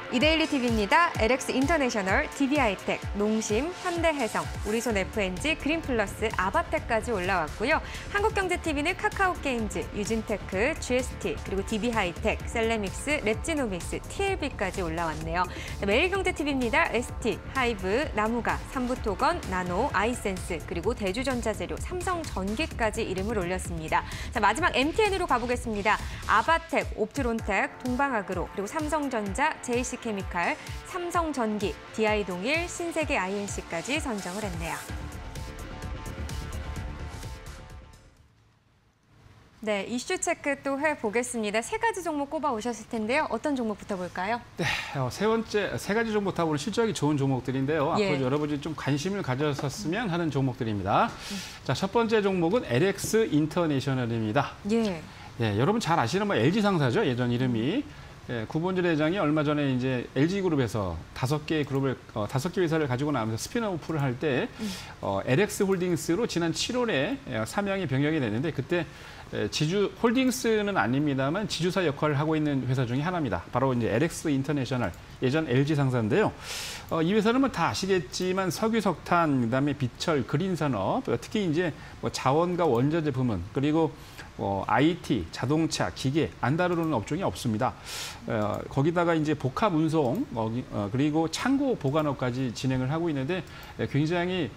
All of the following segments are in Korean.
이데일리 TV입니다. LX 인터내셔널, DB하이텍, 농심, 현대해성, 우리손 FNG, 그린플러스, 아바텍까지 올라왔고요. 한국경제TV는 카카오게임즈, 유진테크, GST, 그리고 DB하이텍, 셀레믹스, 랩지노믹스, TLB까지 올라왔네요. 매일경제TV입니다. ST, 하이브, 나무가, 삼부토건, 나노, 아이센스, 그리고 대주전자재료, 삼성전기까지 이름을 올렸습니다. 자, 마지막 MTN으로 가보겠습니다. 아바텍, 옵트론텍, 동방아그로, 그리고 삼성전자, JC케미칼, 삼성전기, DI동일, 신세계 INC까지 선정을 했네요. 네, 이슈 체크 또 해보겠습니다. 세 가지 종목 꼽아 오셨을 텐데요. 어떤 종목부터 볼까요? 네, 세 가지 종목 다 오늘 실적이 좋은 종목들인데요. 예. 앞으로 여러분이 좀 관심을 가졌었으면 하는 종목들입니다. 자, 첫 번째 종목은 LX 인터내셔널입니다. 예. 예, 여러분 잘 아시는 LG 상사죠. 예전 이름이. 예, 구본질 회장이 얼마 전에 이제 LG그룹에서 5개 그룹을 5개 회사를 가지고 나면서 스피너오프를 할 때 LX 홀딩스로 지난 7월에 사명이 변경이 됐는데 그때 지주 홀딩스는 아닙니다만 지주사 역할을 하고 있는 회사 중에 하나입니다. 바로 이제 LX 인터내셔널, 예전 LG 상사인데요. 이 회사는 뭐 다 아시겠지만 석유, 석탄, 그다음에 비철, 그린 산업, 특히 이제 뭐 자원과 원자재 부문, 그리고 IT, 자동차, 기계 안 다루는 업종이 없습니다. 거기다가 이제 복합 운송, 그리고 창고 보관업까지 진행을 하고 있는데 굉장히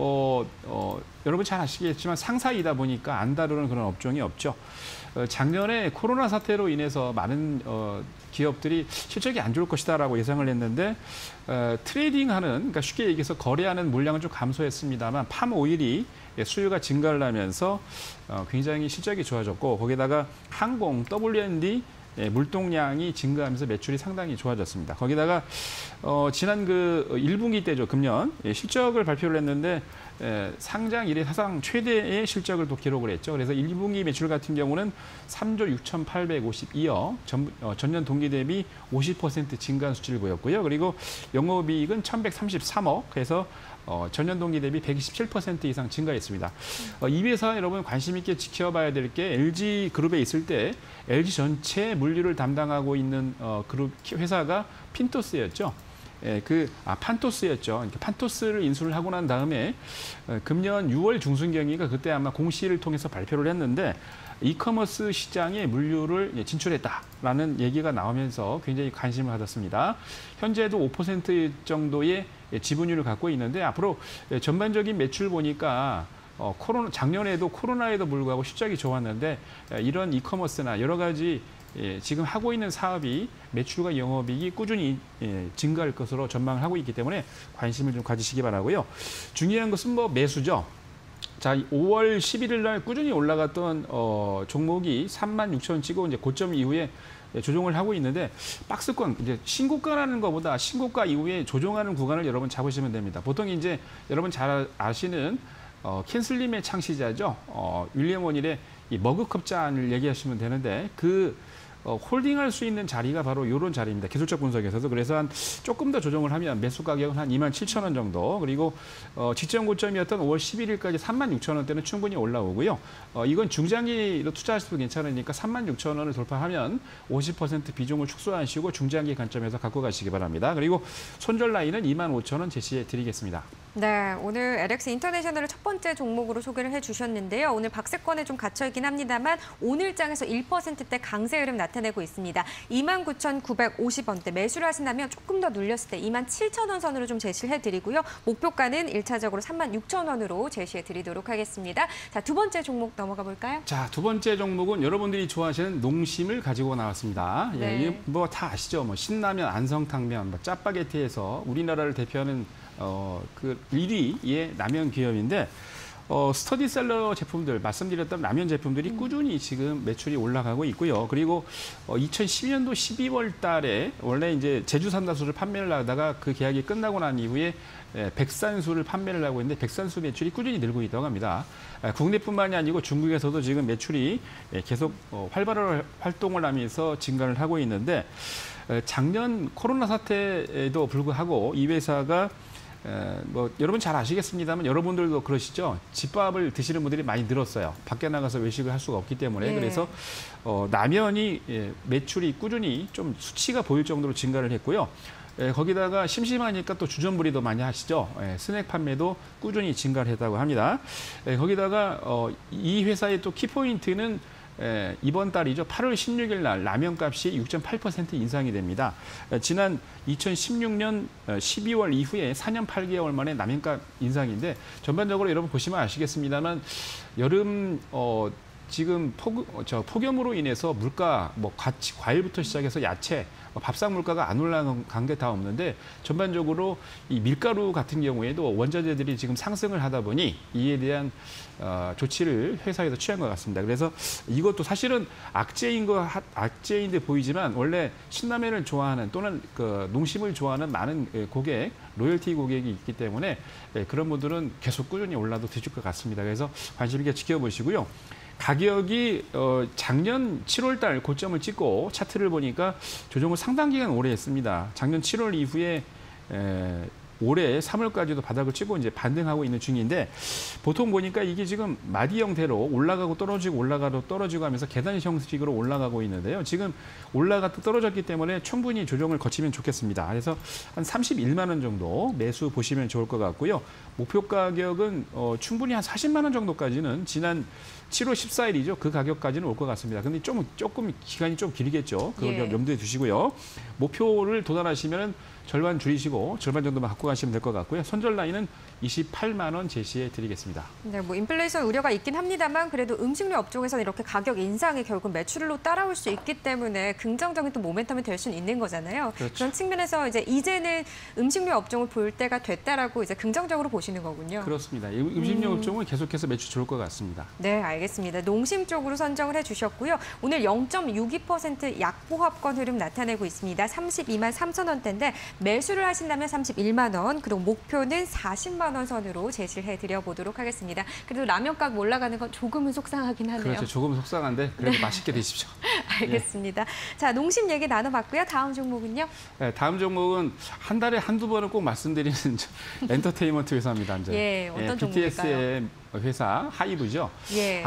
여러분 잘 아시겠지만 상사이다 보니까 안 다루는 그런 업종이 없죠. 작년에 코로나 사태로 인해서 많은 기업들이 실적이 안 좋을 것이다라고 예상을 했는데 트레이딩하는, 그러니까 쉽게 얘기해서 거래하는 물량은 좀 감소했습니다만 팜 오일이 수요가 증가를 하면서 굉장히 실적이 좋아졌고 거기다가 항공, W&D 물동량이 증가하면서 매출이 상당히 좋아졌습니다. 거기다가 지난 그 1분기 때죠, 금년 실적을 발표를 했는데 상장 이래 사상 최대의 실적을 또 기록을 했죠. 그래서 1분기 매출 같은 경우는 3조 6,852억, 전년 동기 대비 50% 증가한 수치를 보였고요. 그리고 영업이익은 1,133억, 그래서 전년 동기 대비 127% 이상 증가했습니다. 이 회사 여러분 관심 있게 지켜봐야 될 게 LG 그룹에 있을 때 LG 전체 물류를 담당하고 있는 그룹 회사가 핀토스였죠. 예, 판토스였죠. 그러니까 판토스를 인수를 하고 난 다음에 금년 6월 중순경인가 그때 아마 공시를 통해서 발표를 했는데 이커머스 시장에 물류를 진출했다라는 얘기가 나오면서 굉장히 관심을 가졌습니다. 현재도 5% 정도의 지분율을 갖고 있는데 앞으로 전반적인 매출 보니까 작년에도 코로나에도 불구하고 실적이 좋았는데 이런 이커머스나 여러 가지 지금 하고 있는 사업이 매출과 영업이익이 꾸준히 증가할 것으로 전망을 하고 있기 때문에 관심을 좀 가지시기 바라고요. 중요한 것은 매수죠. 자, 5월 11일 날 꾸준히 올라갔던 종목이 36,000원 찍고 이제 고점 이후에 조정을 하고 있는데 박스권, 이제 신고가라는 것보다 신고가 이후에 조정하는 구간을 여러분 잡으시면 됩니다. 보통 이제 여러분 잘 아시는 캔슬림의 창시자죠. 윌리엄 오닐의 이 머그컵 잔을 얘기하시면 되는데 홀딩할 수 있는 자리가 바로 이런 자리입니다. 기술적 분석에서도. 그래서 조금 더 조정을 하면 매수 가격은 한 27,000원 정도. 그리고 지점 고점이었던 5월 11일까지 36,000원대는 충분히 올라오고요. 이건 중장기로 투자하셔도 괜찮으니까 36,000원을 돌파하면 50% 비중을 축소하시고 중장기 관점에서 갖고 가시기 바랍니다. 그리고 손절 라인은 25,000원 제시해 드리겠습니다. 네, 오늘 LX 인터내셔널을 첫 번째 종목으로 소개를 해주셨는데요. 오늘 박스권에 좀 갇혀있긴 합니다만 오늘 장에서 1%대 강세 흐름 나타내고 있습니다. 29,950원대 매수를 하신다면 조금 더 눌렸을 때 27,000원 선으로 좀 제시를 해드리고요. 목표가는 1차적으로 36,000원으로 제시해드리도록 하겠습니다. 자, 두 번째 종목 넘어가 볼까요? 자, 두 번째 종목은 여러분들이 좋아하시는 농심을 가지고 나왔습니다. 네. 예, 다 아시죠? 신라면, 안성탕면, 짜파게티에서 우리나라를 대표하는 그 1위의 라면 기업인데 스터디셀러 제품들, 말씀드렸던 라면 제품들이 꾸준히 지금 매출이 올라가고 있고요. 그리고 2012년도 12월 달에 원래 이제 제주 삼다수를 판매를 하다가 그 계약이 끝나고 난 이후에 백산수를 판매를 하고 있는데 백산수 매출이 꾸준히 늘고 있다고 합니다. 국내뿐만이 아니고 중국에서도 지금 매출이 계속 활발한 활동을 하면서 증가를 하고 있는데 작년 코로나 사태에도 불구하고 이 회사가 뭐 여러분 잘 아시겠습니다만 여러분들도 그러시죠. 집밥을 드시는 분들이 많이 늘었어요. 밖에 나가서 외식을 할 수가 없기 때문에. 예. 그래서 라면이 매출이 꾸준히 좀 수치가 보일 정도로 증가를 했고요. 거기다가 심심하니까 또 주전부리도 많이 하시죠. 스낵 판매도 꾸준히 증가를 했다고 합니다. 거기다가 이 회사의 또 키포인트는 이번 달이죠. 8월 16일 날 라면 값이 6.8% 인상이 됩니다. 지난 2016년 12월 이후에 4년 8개월 만에 라면값 인상인데 전반적으로 여러분 보시면 아시겠습니다만 여름 지금 폭염으로 인해서 물가 과일부터 시작해서 야채 밥상 물가가 안 올라간 게 다 없는데 전반적으로 이 밀가루 같은 경우에도 원자재들이 지금 상승을 하다 보니 이에 대한 조치를 회사에서 취한 것 같습니다. 그래서 이것도 사실은 악재인 듯 보이지만 원래 신라면을 좋아하는 또는 그 농심을 좋아하는 많은 고객, 로열티 고객이 있기 때문에 그런 분들은 계속 꾸준히 올라도 드실 것 같습니다. 그래서 관심 있게 지켜보시고요. 가격이 작년 7월 달 고점을 찍고 차트를 보니까 조정을 상당 기간 오래 했습니다. 작년 7월 이후에 올해 3월까지도 바닥을 치고 이제 반등하고 있는 중인데 보통 보니까 이게 지금 마디 형태로 올라가고 떨어지고 올라가고 떨어지고 하면서 계단 형식으로 올라가고 있는데요. 지금 올라갔다 떨어졌기 때문에 충분히 조정을 거치면 좋겠습니다. 그래서 한 31만 원 정도 매수 보시면 좋을 것 같고요. 목표 가격은 충분히 한 40만 원 정도까지는 지난 7월 14일이죠. 그 가격까지는 올 것 같습니다. 근데 조금 기간이 좀 길겠죠. 그걸 좀 염두에 두시고요. 목표를 도달하시면 절반 줄이시고 절반 정도만 갖고 가시면 될 것 같고요. 손절 라인은 28만 원 제시해 드리겠습니다. 네, 뭐 인플레이션 우려가 있긴 합니다만 그래도 음식료 업종에서는 이렇게 가격 인상이 결국 매출로 따라올 수 있기 때문에 긍정적인 또 모멘텀이 될 수는 있는 거잖아요. 그렇죠. 그런 측면에서 이제는 음식료 업종을 볼 때가 됐다라고 이제 긍정적으로 보시는 거군요. 그렇습니다. 음식료 업종은 계속해서 매출 좋을 것 같습니다. 네, 알겠습니다. 농심 쪽으로 선정을 해주셨고요. 오늘 0.62% 약보합권 흐름 나타내고 있습니다. 32만 3천 원대인데 매수를 하신다면 31만 원, 그리고 목표는 40만 원 선으로 제시를 해드려보도록 하겠습니다. 그래도 라면값 올라가는 건 조금은 속상하긴 하네요. 그렇죠. 조금 속상한데 그래도 맛있게 드십시오. 알겠습니다. 자, 농심 얘기 나눠봤고요. 다음 종목은요? 네, 다음 종목은 한 달에 한두 번은 꼭 말씀드리는 엔터테인먼트 회사입니다. 이제. 예, 어떤 종목일까요? BTS의 회사 하이브죠. 예.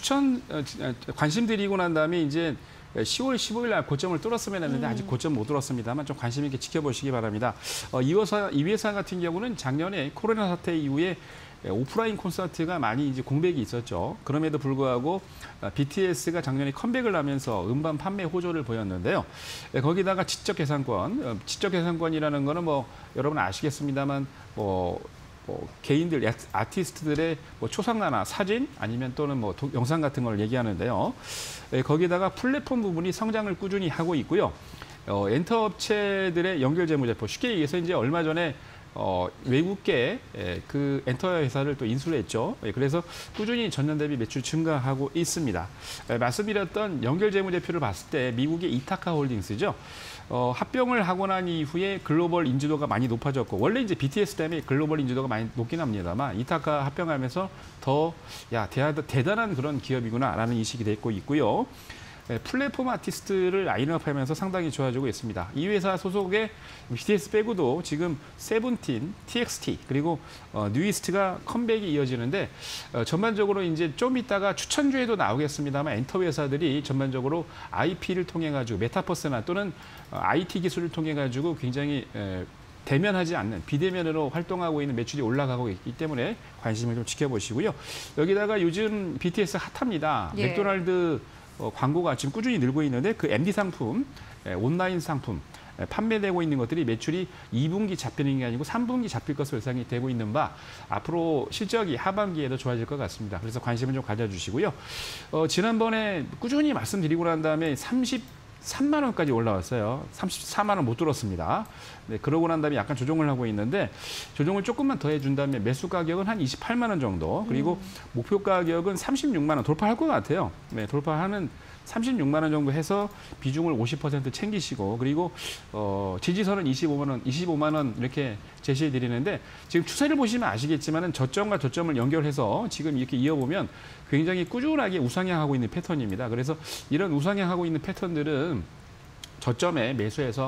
관심 드리고 난 다음에 이제 10월 15일 날 고점을 뚫었으면 했는데 아직 고점 못 뚫었습니다만 좀 관심 있게 지켜보시기 바랍니다. 이 회사 같은 경우는 작년에 코로나 사태 이후에 오프라인 콘서트가 많이 이제 공백이 있었죠. 그럼에도 불구하고 BTS가 작년에 컴백을 하면서 음반 판매 호조를 보였는데요. 거기다가 지적 개선권이라는 거는 뭐 여러분 아시겠습니다만 개인들, 아티스트들의 초상화나 사진 아니면 또는 영상 같은 걸 얘기하는데요. 거기다가 플랫폼 부분이 성장을 꾸준히 하고 있고요. 엔터 업체들의 연결 재무제표, 쉽게 얘기해서 이제 얼마 전에 외국계 그 엔터 회사를 또 인수를 했죠. 그래서 꾸준히 전년 대비 매출 증가하고 있습니다. 말씀드렸던 연결 재무제표를 봤을 때 미국의 이타카 홀딩스죠. 합병을 하고 난 이후에 글로벌 인지도가 많이 높아졌고 원래 이제 BTS 때문에 글로벌 인지도가 많이 높긴 합니다만 이타카 합병하면서 더 대단한 그런 기업이구나라는 인식이 되고 있고요. 플랫폼 아티스트를 라인업하면서 상당히 좋아지고 있습니다. 이 회사 소속의 BTS 빼고도 지금 세븐틴, TXT 그리고 뉴이스트가 컴백이 이어지는데 전반적으로 이제 좀 이따가 추천주에도 나오겠습니다만 엔터 회사들이 전반적으로 IP를 통해 가지고 메타버스나 또는 IT 기술을 통해 가지고 굉장히 대면하지 않는 비대면으로 활동하고 있는 매출이 올라가고 있기 때문에 관심을 좀 지켜보시고요. 여기다가 요즘 BTS 핫합니다. 예. 맥도날드 광고가 지금 꾸준히 늘고 있는데 그 MD 상품, 온라인 상품 판매되고 있는 것들이 매출이 2분기 잡히는 게 아니고 3분기 잡힐 것으로 예상이 되고 있는 바 앞으로 실적이 하반기에도 좋아질 것 같습니다. 그래서 관심을 좀 가져주시고요. 지난번에 꾸준히 말씀드리고 난 다음에 33만 원까지 올라왔어요. 34만 원 못 들었습니다. 네, 그러고 난 다음에 약간 조정을 하고 있는데 조정을 조금만 더 해준다면 매수 가격은 한 28만 원 정도 그리고 목표 가격은 36만 원 돌파할 것 같아요. 네, 돌파하는 36만 원 정도 해서 비중을 50% 챙기시고 그리고 지지선은 25만 원 이렇게 제시해 드리는데 지금 추세를 보시면 아시겠지만은 저점과 저점을 연결해서 지금 이렇게 이어보면 굉장히 꾸준하게 우상향하고 있는 패턴입니다. 그래서 이런 우상향하고 있는 패턴들은 저점에 매수해서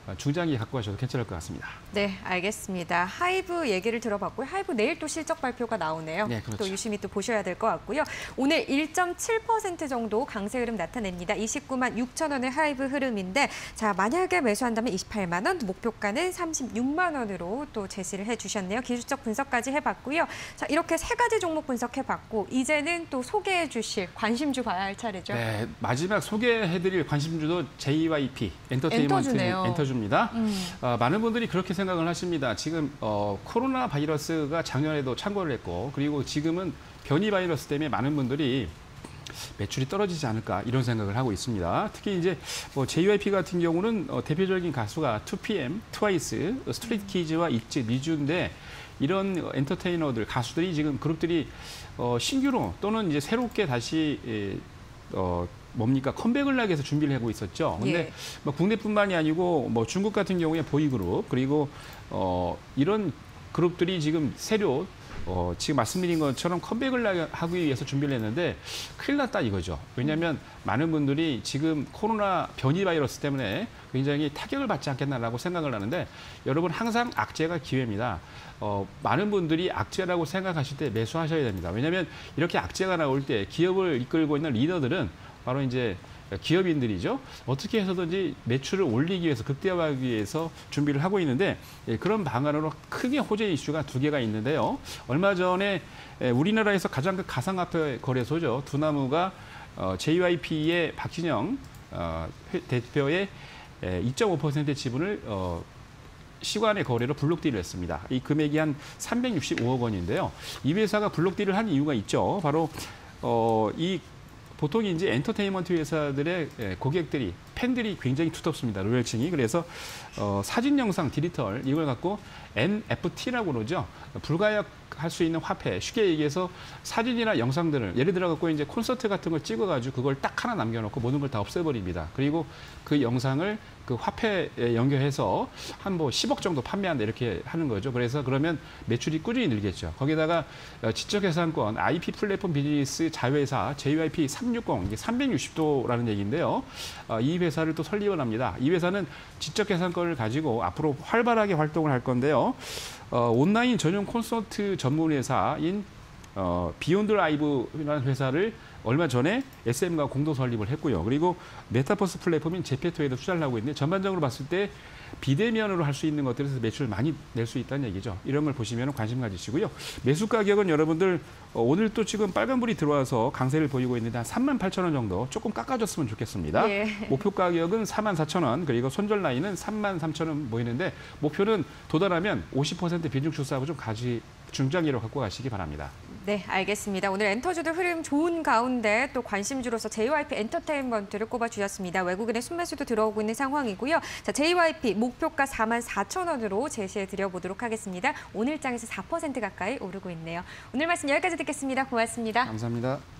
중장기 갖고 가셔도 괜찮을 것 같습니다. 네, 알겠습니다. 하이브 얘기를 들어봤고요. 하이브 내일 또 실적 발표가 나오네요. 네, 그렇죠. 또 유심히 또 보셔야 될 것 같고요. 오늘 1.7% 정도 강세 흐름 나타냅니다. 29만 6천 원의 하이브 흐름인데 자, 만약에 매수한다면 28만 원, 목표가는 36만 원으로 또 제시를 해주셨네요. 기술적 분석까지 해봤고요. 자, 이렇게 세 가지 종목 분석해봤고 이제는 또 소개해 주실 관심주 봐야 할 차례죠. 네, 마지막 소개해드릴 관심주도 JYP 엔터테인먼트 엔터주네요. 엔터주입니다. 많은 분들이 그렇게 생각을 하십니다. 지금 코로나 바이러스가 작년에도 창궐을 했고 그리고 지금은 변이 바이러스 때문에 많은 분들이 매출이 떨어지지 않을까 이런 생각을 하고 있습니다. 특히 이제 JYP 같은 경우는 대표적인 가수가 2PM, 트와이스, 스트레이트키즈와 있지, 니쥬인데 이런 엔터테이너들, 가수들이 지금 그룹들이 신규로 또는 이제 새롭게 다시 뭡니까 컴백을 하기 위해서 준비를 하고 있었죠. 근데 예. 뭐 국내뿐만이 아니고 뭐 중국 같은 경우에 보이그룹 그리고 이런 그룹들이 지금 새로 지금 말씀드린 것처럼 컴백을 하기 위해서 준비를 했는데 큰일 났다 이거죠. 왜냐하면 많은 분들이 지금 코로나 변이 바이러스 때문에 굉장히 타격을 받지 않겠나라고 생각을 하는데 여러분 항상 악재가 기회입니다. 많은 분들이 악재라고 생각하실 때 매수하셔야 됩니다. 왜냐하면 이렇게 악재가 나올 때 기업을 이끌고 있는 리더들은 바로 이제 기업인들이죠. 어떻게 해서든지 매출을 올리기 위해서 극대화하기 위해서 준비를 하고 있는데 그런 방안으로 크게 호재 이슈가 두 개가 있는데요. 얼마 전에 우리나라에서 가장 큰 가상화폐 거래소죠. 두나무가 JYP의 박진영 대표의 2.5% 지분을 시간의 거래로 블록딜을 했습니다. 이 금액이 한 365억 원인데요. 이 회사가 블록딜을 한 이유가 있죠. 바로 보통 이제 엔터테인먼트 회사들의 고객들이 팬들이 굉장히 두텁습니다. 로열층이. 그래서 사진, 영상, 디지털 이걸 갖고 NFT라고 그러죠. 불가역할 수 있는 화폐. 쉽게 얘기해서 사진이나 영상들을 예를 들어 갖고 이제 콘서트 같은 걸 찍어가지고 그걸 딱 하나 남겨놓고 모든 걸 다 없애버립니다. 그리고 그 영상을 그 화폐에 연결해서 한 뭐 10억 정도 판매한다 이렇게 하는 거죠. 그래서 그러면 매출이 꾸준히 늘겠죠. 거기다가 지적재산권 IP 플랫폼 비즈니스 자회사 JYP 360 이게 360도라는 얘기인데요. 이 회사를 또 설립을 합니다. 이 회사는 지적재산권을 가지고 앞으로 활발하게 활동을 할 건데요. 온라인 전용 콘서트 전문 회사인 비욘드 라이브라는 회사를 얼마 전에 SM과 공동 설립을 했고요. 그리고 메타버스 플랫폼인 제페토에도 투자를 하고 있는데 전반적으로 봤을 때 비대면으로 할 수 있는 것들에서 매출을 많이 낼 수 있다는 얘기죠. 이런 걸 보시면 관심 가지시고요. 매수 가격은 여러분들 오늘 또 지금 빨간불이 들어와서 강세를 보이고 있는데 한 38,000원 정도 조금 깎아줬으면 좋겠습니다. 예. 목표 가격은 44,000원 그리고 손절 라인은 33,000원 보이는데 목표는 도달하면 50% 비중 출사하고 좀 중장기로 갖고 가시기 바랍니다. 네, 알겠습니다. 오늘 엔터주도 흐름 좋은 가운데 또 관심주로서 JYP 엔터테인먼트를 꼽아주셨습니다. 외국인의 순매수도 들어오고 있는 상황이고요. 자, JYP 목표가 44,000원으로 제시해 드려보도록 하겠습니다. 오늘 장에서 4% 가까이 오르고 있네요. 오늘 말씀 여기까지 듣겠습니다. 고맙습니다. 감사합니다.